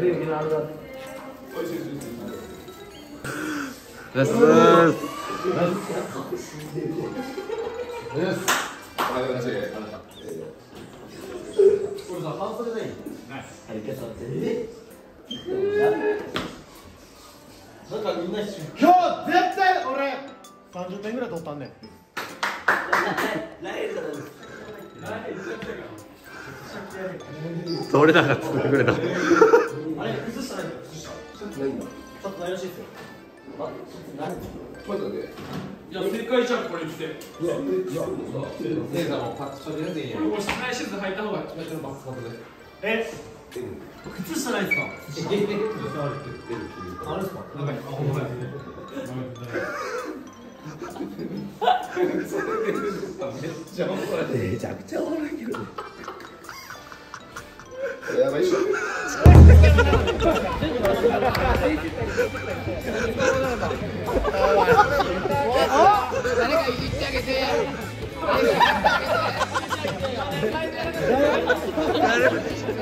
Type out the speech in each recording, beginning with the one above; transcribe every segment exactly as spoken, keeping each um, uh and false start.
です。 これさ、半袖ない？ない。なんかみんな一緒。今日絶対俺三十点ぐらい取ったんねん。 取れなかった作ってくれた。 あれ崩したないんだよ。崩した。ないんだ。ちょっとないらしいですよ。あ、ない。ちょっと待って。 いや、正解じゃん、これって。 いや、いや、姉さんもパックしゃべれていいやん。 もう室内シューズ履いた方が決めてるバスカで。え、 靴下ないですか？ええ、あれですか？なんか、あ、ほんまや。めっちゃおもろい。めちゃくちゃおもろいけど。やばいっしょ。誰かいじってあげて。誰かいじってあげて。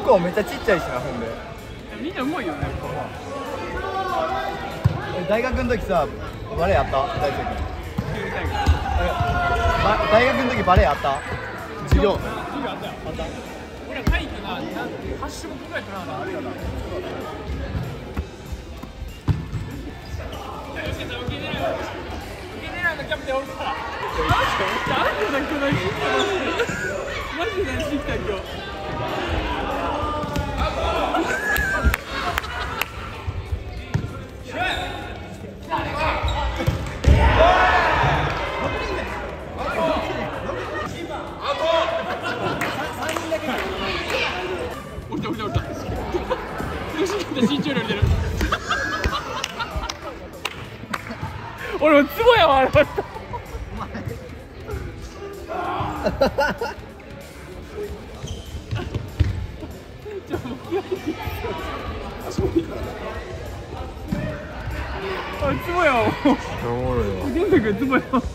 こめっちゃちっちゃいしな、ほんで。 みんなうまいよね。 大学の時さ、バレーやった？大学大学の時バレーやった？授業。 授業あったよ。あった。俺体育な、はち種目ぐらい取らなあれやな。受け狙いのキャプテンおるから。あれだけ何してマジで何してきた今日。降りた降りた降りた。身長より降りてる。俺もツボやわあれ。あ、ツボやわ。おもろいわ。玄太君ツボやわ。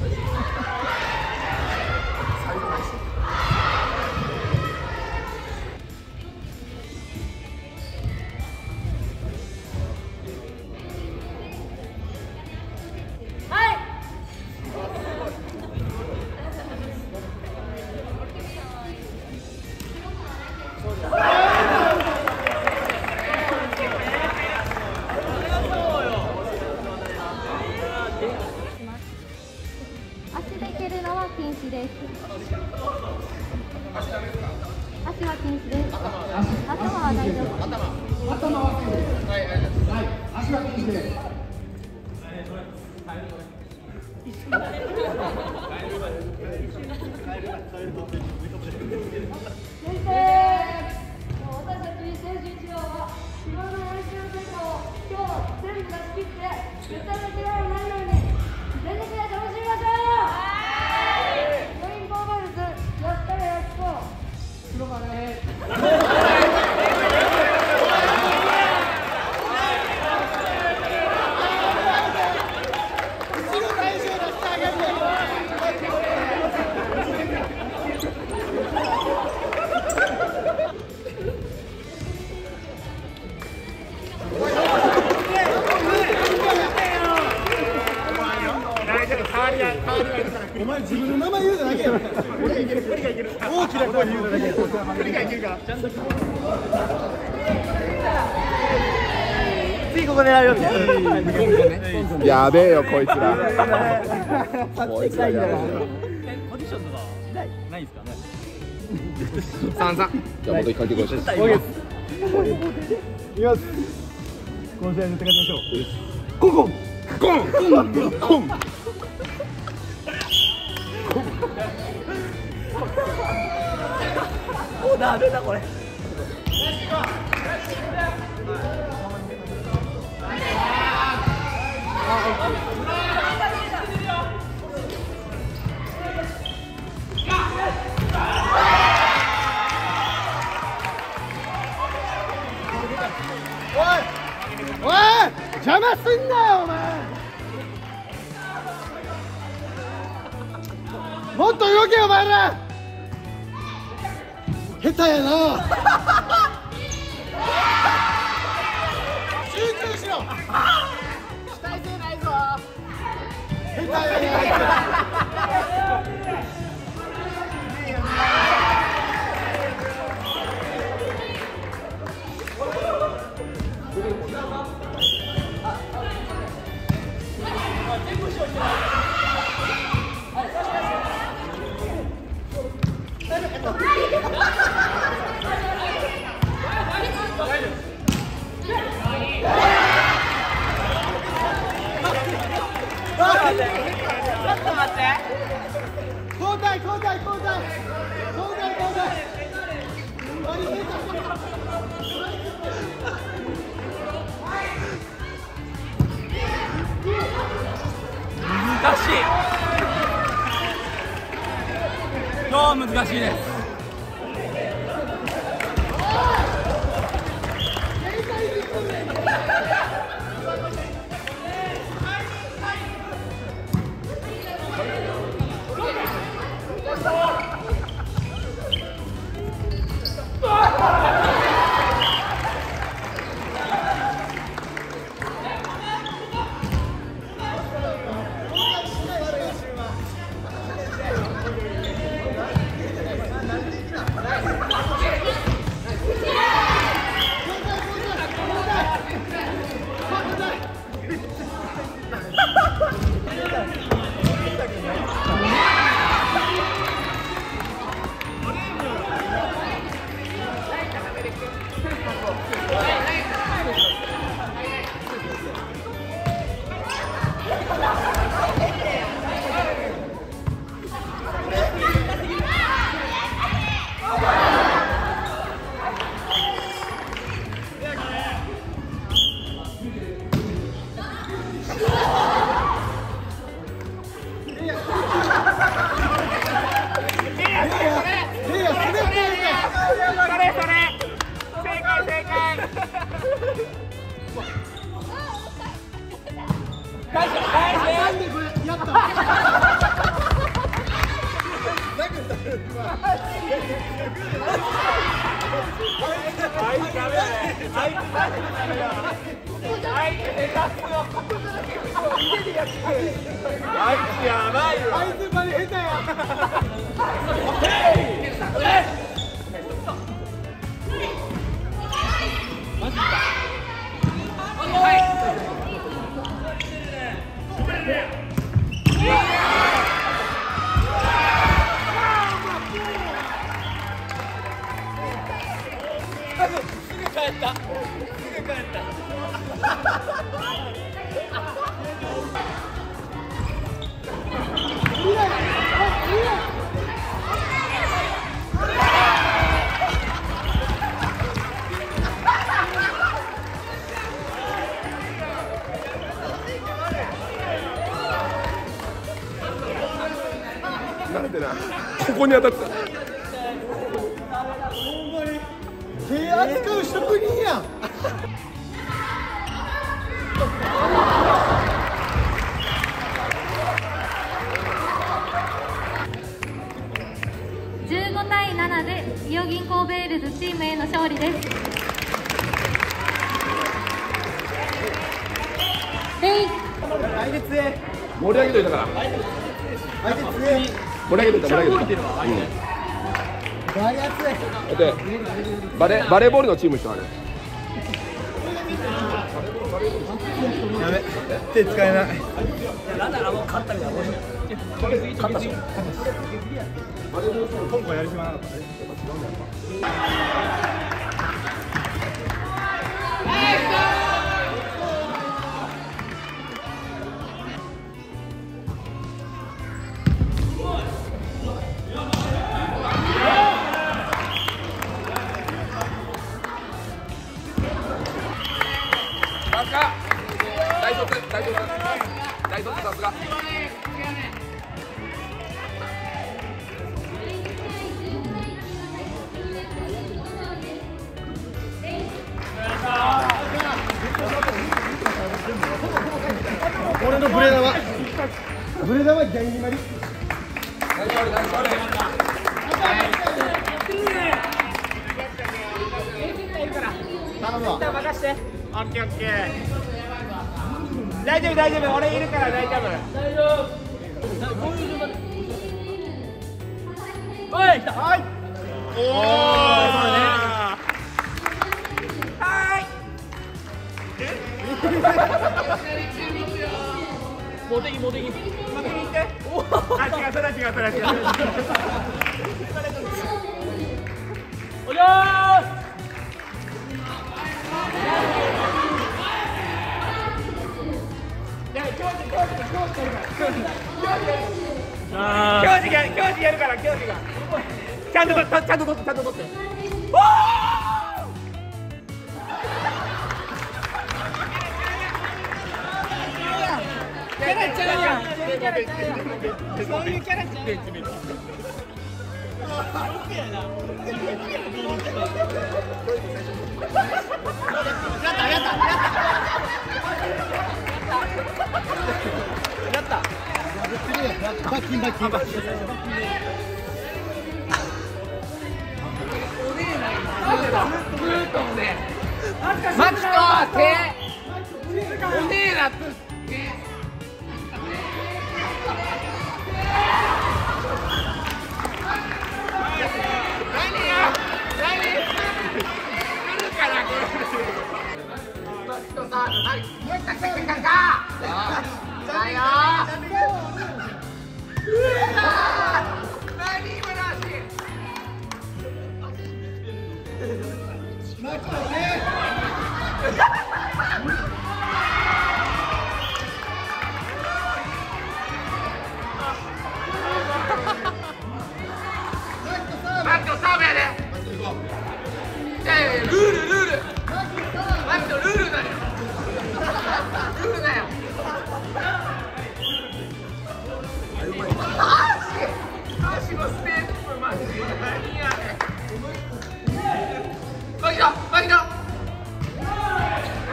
足で蹴るのは禁止です。足は禁止です。頭は大丈夫。頭は禁止です。はい、はい、足は禁止です。先生、私たち選手一同は昨日の練習成果を今日全部出し切って絶対負けられないのに全力で楽しみましょう。レインボーバルズやったらやっと黒羽ね。 お前自分の名前言うだけやろ。俺がいける、俺がいける。大きな声で言うだけやろ。俺がいけるか。ちゃんと。次ここ狙うよみたいな。 やべえよこいつら。こいつらやべえよ。 ポジションとかないないですかね。 三三。じゃあまた一回行こう。 いきます。この試合絶対勝ちましょう。コンコンコンコンコン。もうダメだこれ。おいおい邪魔すんなよお前。もっと動けよお前ら。下手やな。集中しろ。主体性ないぞ。下手やな。交代交代交代交代交代。 難しい。超難しいです。あなんでな、ここに当たってた。 手扱う職人やん。 じゅうごたいななで伊予銀行ベールズチームへの勝利です。レイ相手強い。 盛り上げといたから。 相手強い。 盛り上げといた、盛り上げといた。 バリア強い。 だってバレバレーボールのチーム一緒ある。 やべ、手使えない。 なんだろう、もう勝ったみたいな。 勝ったし。 今回やる暇なかったね。 大卒、大卒、大卒、さすが。 俺のブレ玉。ブレ玉ギャンギマリ。 ナイスボール、ナイスボール。 頼むわ。 任して。オッケーオッケー。大丈夫大丈夫、俺いるから大丈夫。大丈夫。おい、来た。はい。おお。はい。モテギモテギ。モテギって。あ、違う、それは違う、それは違う。おじゃー。教授が、教授やるから、教授が。ちゃんと、ちゃんと取って、ちゃんと取って。おお。キャラちゃうやん。そういうキャラちゃう。やったやったやった。やった。 バッキンバッキンバッキン。 マキト手おねえなって何や何来るからこれマキトさんはいもう一回先かかだようわ何今の足マキトねマキトサーブやでいやいやルールルールマキトルールだよルールだよ足のステップマジで何やねんマキトマキト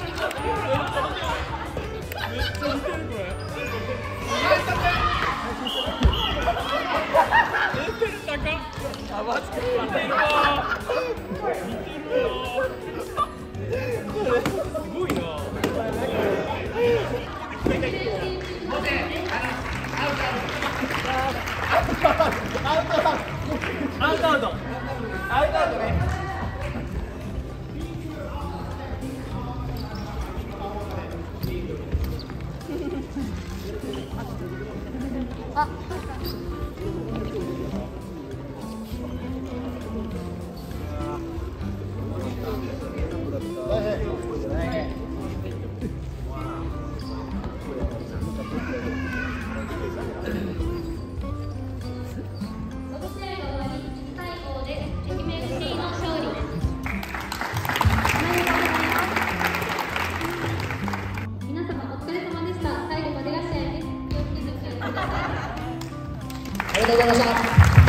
ありがとうございました。